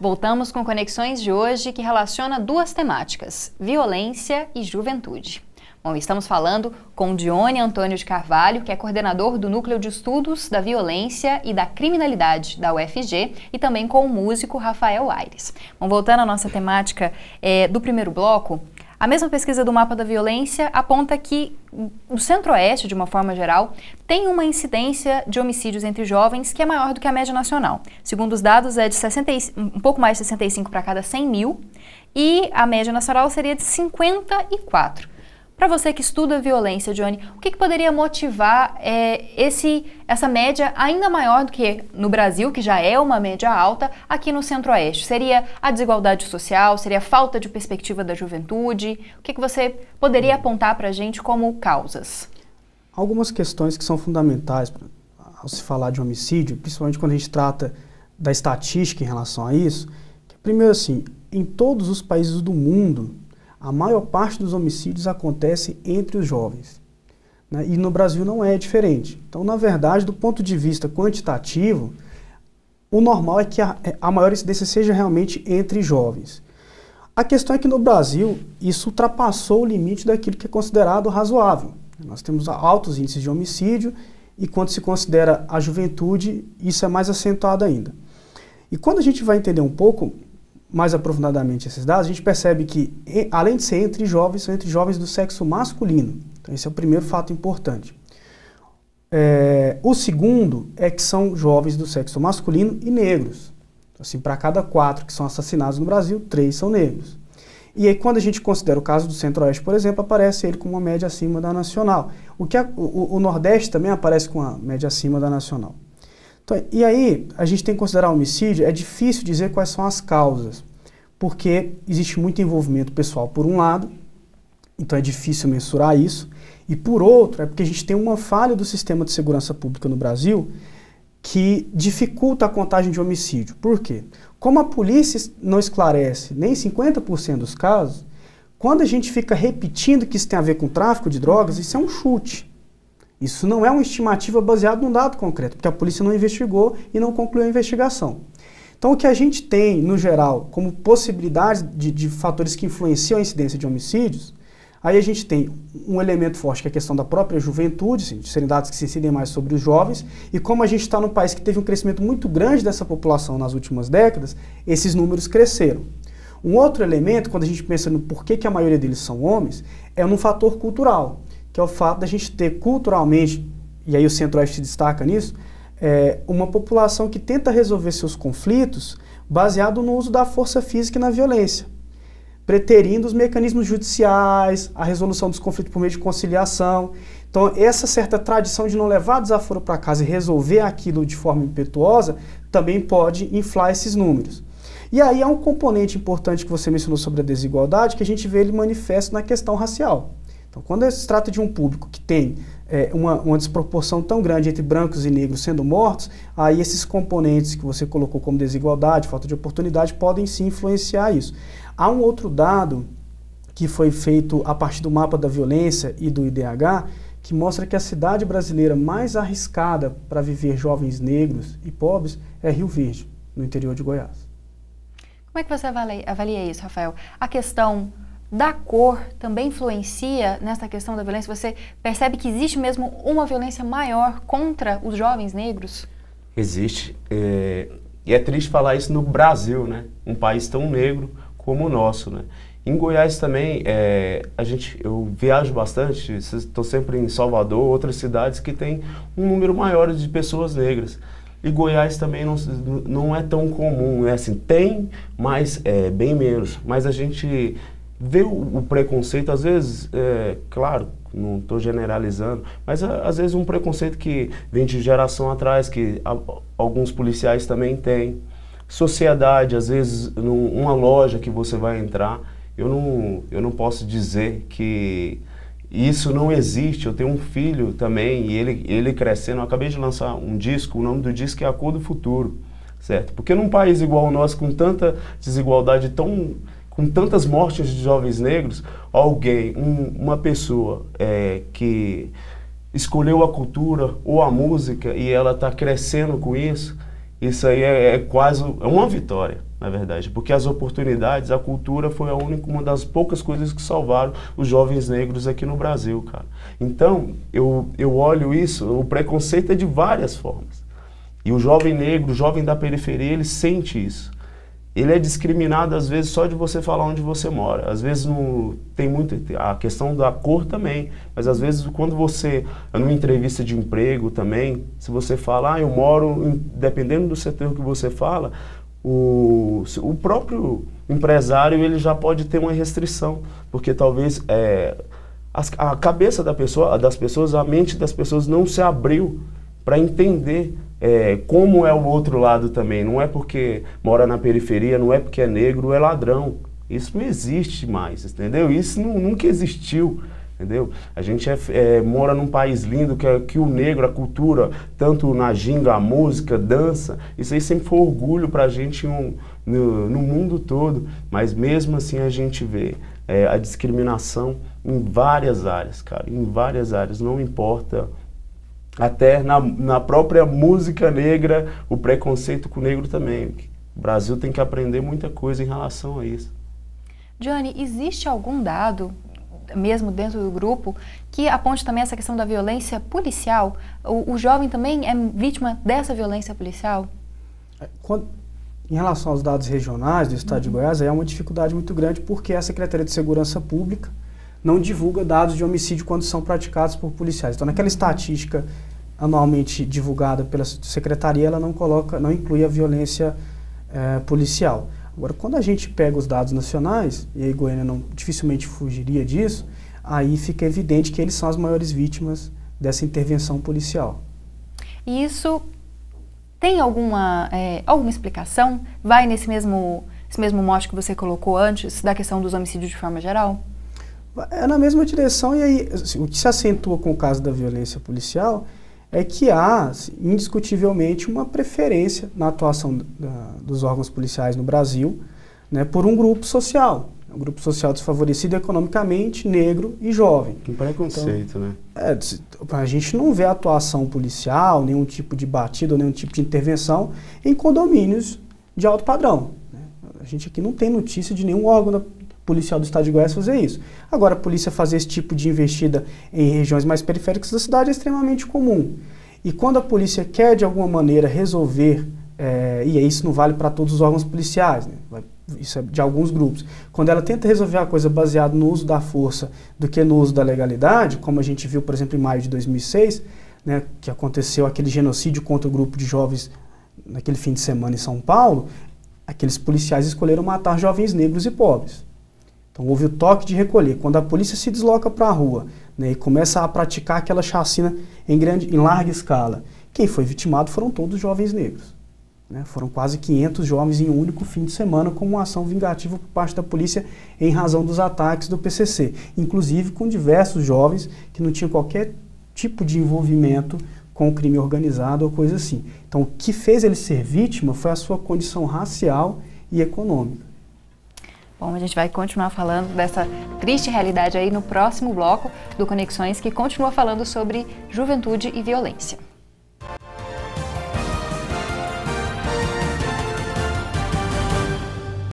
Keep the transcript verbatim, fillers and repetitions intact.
Voltamos com Conexões de hoje, que relaciona duas temáticas, violência e juventude. Bom, estamos falando com Dione Antônio de Carvalho, que é coordenador do Núcleo de Estudos da Violência e da Criminalidade da U F G, e também com o músico Rafael Aires. Bom, voltando à nossa temática é, do primeiro bloco, a mesma pesquisa do Mapa da Violência aponta que o Centro-Oeste, de uma forma geral, tem uma incidência de homicídios entre jovens que é maior do que a média nacional. Segundo os dados, é de sessenta, um pouco mais de sessenta e cinco para cada cem mil, e a média nacional seria de cinquenta e quatro. Para você que estuda violência, Dione, o que, que poderia motivar é, esse, essa média ainda maior do que no Brasil, que já é uma média alta, aqui no Centro-Oeste? Seria a desigualdade social? Seria a falta de perspectiva da juventude? O que, que você poderia apontar para a gente como causas? Algumas questões que são fundamentais pra, ao se falar de homicídio, principalmente quando a gente trata da estatística em relação a isso. Que, primeiro, assim, em todos os países do mundo, a maior parte dos homicídios acontece entre os jovens, né? E no Brasil não é diferente. Então, na verdade, do ponto de vista quantitativo, o normal é que a, a maior incidência seja realmente entre jovens. A questão é que no Brasil, isso ultrapassou o limite daquilo que é considerado razoável. Nós temos altos índices de homicídio e quando se considera a juventude, isso é mais acentuado ainda. E quando a gente vai entender um pouco mais aprofundadamente esses dados, a gente percebe que, além de ser entre jovens, são entre jovens do sexo masculino. Então, esse é o primeiro fato importante. É, o segundo é que são jovens do sexo masculino e negros. Assim, para cada quatro que são assassinados no Brasil, três são negros. E aí, quando a gente considera o caso do Centro-Oeste, por exemplo, aparece ele com uma média acima da nacional. O, que a, o, o Nordeste também aparece com uma média acima da nacional. Então, e aí, a gente tem que considerar o homicídio, é difícil dizer quais são as causas, porque existe muito envolvimento pessoal por um lado, então é difícil mensurar isso, e por outro, é porque a gente tem uma falha do sistema de segurança pública no Brasil que dificulta a contagem de homicídio. Por quê? Como a polícia não esclarece nem cinquenta por cento dos casos, quando a gente fica repetindo que isso tem a ver com tráfico de drogas, isso é um chute. Isso não é uma estimativa baseada num dado concreto, porque a polícia não investigou e não concluiu a investigação. Então, o que a gente tem, no geral, como possibilidades de, de fatores que influenciam a incidência de homicídios, aí a gente tem um elemento forte, que é a questão da própria juventude, assim, de serem dados que se incidem mais sobre os jovens, e como a gente está num país que teve um crescimento muito grande dessa população nas últimas décadas, esses números cresceram. Um outro elemento, quando a gente pensa no porquê que a maioria deles são homens, é num fator cultural, que é o fato da gente ter culturalmente, e aí o Centro-Oeste se destaca nisso, é uma população que tenta resolver seus conflitos baseado no uso da força física e na violência, preterindo os mecanismos judiciais, a resolução dos conflitos por meio de conciliação. Então, essa certa tradição de não levar desaforo para casa e resolver aquilo de forma impetuosa também pode inflar esses números. E aí há um componente importante que você mencionou sobre a desigualdade, que a gente vê ele manifesto na questão racial. Então, quando se trata de um público que tem é, uma, uma desproporção tão grande entre brancos e negros sendo mortos, aí esses componentes que você colocou como desigualdade, falta de oportunidade, podem sim influenciar isso. Há um outro dado que foi feito a partir do Mapa da Violência e do I D H, que mostra que a cidade brasileira mais arriscada para viver jovens negros e pobres é Rio Verde, no interior de Goiás. Como é que você avalia, avalia isso, Rafael? A questão da cor também influencia nessa questão da violência? Você percebe que existe mesmo uma violência maior contra os jovens negros? Existe. É, e é triste falar isso no Brasil, né? Um país tão negro como o nosso, né? Em Goiás também, é, a gente, eu viajo bastante, estou sempre em Salvador, outras cidades que tem um número maior de pessoas negras. E Goiás também não, não é tão comum, né? Assim, tem, mas é bem menos. Mas a gente vê o, o preconceito, às vezes, é, claro, não estou generalizando, mas a, às vezes um preconceito que vem de geração atrás, que a, alguns policiais também têm. Sociedade, às vezes, numa loja que você vai entrar, eu não, eu não posso dizer que isso não existe. Eu tenho um filho também, e ele, ele crescendo, eu acabei de lançar um disco, o nome do disco é A Cor do Futuro, certo? Porque num país igual ao nosso, com tanta desigualdade, tão, com tantas mortes de jovens negros, alguém, um, uma pessoa é, que escolheu a cultura ou a música e ela está crescendo com isso, isso aí é, é quase é uma vitória, na verdade, porque as oportunidades, a cultura foi a única, uma das poucas coisas que salvaram os jovens negros aqui no Brasil, cara. Então, eu, eu olho isso, o preconceito é de várias formas. E o jovem negro, o jovem da periferia, ele sente isso. Ele é discriminado, às vezes, só de você falar onde você mora. Às vezes, no, tem muito a questão da cor também, mas às vezes, quando você, numa entrevista de emprego também, se você fala, ah, eu moro, dependendo do setor que você fala, o, o próprio empresário, ele já pode ter uma restrição, porque talvez é, a, a cabeça da pessoa, das pessoas, a mente das pessoas não se abriu para entender É, como é o outro lado também. Não é porque mora na periferia, não é porque é negro, é ladrão. Isso não existe mais, entendeu? Isso não, nunca existiu, entendeu? A gente é, é, mora num país lindo que, é, que o negro, a cultura, tanto na ginga, a música, dança, isso aí sempre foi orgulho pra gente um, no, no mundo todo. Mas mesmo assim a gente vê é, a discriminação em várias áreas, cara, em várias áreas, não importa. Até na, na própria música negra, o preconceito com o negro também. O Brasil tem que aprender muita coisa em relação a isso. Johnny, existe algum dado, mesmo dentro do grupo, que aponte também essa questão da violência policial? O, o jovem também é vítima dessa violência policial? Quando, em relação aos dados regionais do estado uhum. de Goiás, é uma dificuldade muito grande porque a Secretaria de Segurança Pública não divulga dados de homicídio quando são praticados por policiais. Então, naquela estatística anualmente divulgada pela secretaria, ela não coloca, não inclui a violência eh, policial. Agora, quando a gente pega os dados nacionais, e aí Goiânia não, dificilmente fugiria disso, aí fica evidente que eles são as maiores vítimas dessa intervenção policial. E isso tem alguma, é, alguma explicação? Vai nesse mesmo, esse mesmo mote que você colocou antes, da questão dos homicídios de forma geral? É na mesma direção, e aí assim, o que se acentua com o caso da violência policial é que há, assim, indiscutivelmente, uma preferência na atuação da, dos órgãos policiais no Brasil, né, por um grupo social, um grupo social desfavorecido economicamente, negro e jovem. Um preconceito, então, né? É, a gente não vê atuação policial, nenhum tipo de batida, nenhum tipo de intervenção em condomínios de alto padrão, né? A gente aqui não tem notícia de nenhum órgão da policial do estado de Goiás fazer isso. Agora, a polícia fazer esse tipo de investida em regiões mais periféricas da cidade é extremamente comum. E quando a polícia quer, de alguma maneira, resolver, é, e isso não vale para todos os órgãos policiais, né? Isso é de alguns grupos, quando ela tenta resolver a coisa baseada no uso da força do que no uso da legalidade, como a gente viu, por exemplo, em maio de dois mil e seis, né, que aconteceu aquele genocídio contra o grupo de jovens naquele fim de semana em São Paulo, aqueles policiais escolheram matar jovens negros e pobres. Então houve o toque de recolher. Quando a polícia se desloca para a rua, né, e começa a praticar aquela chacina em, grande, em larga escala, quem foi vitimado foram todos jovens negros. Né? Foram quase quinhentos jovens em um único fim de semana como uma ação vingativa por parte da polícia em razão dos ataques do P C C. Inclusive com diversos jovens que não tinham qualquer tipo de envolvimento com o crime organizado ou coisa assim. Então o que fez ele ser vítima foi a sua condição racial e econômica. Bom, a gente vai continuar falando dessa triste realidade aí no próximo bloco do Conexões, que continua falando sobre juventude e violência.